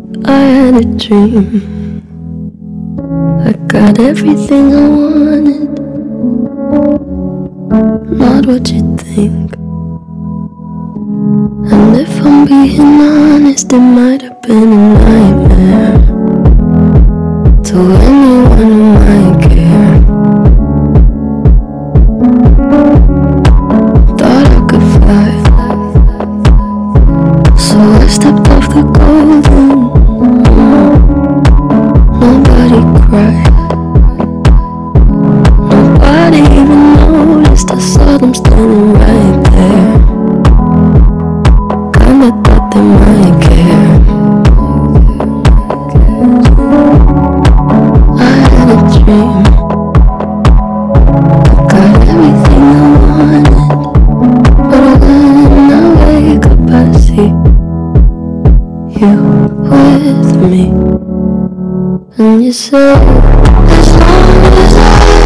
I had a dream. I got everything I wanted, not what you think. And if I'm being honest, it might have been a nightmare to anyone who might care. Thought I could fly, so I stepped off the golden. Nobody cried, nobody even noticed. I saw them standing right there. Kinda thought they might care. I had a dream. I got everything I wanted, but when I wake up I see you with me. And you say, as long as I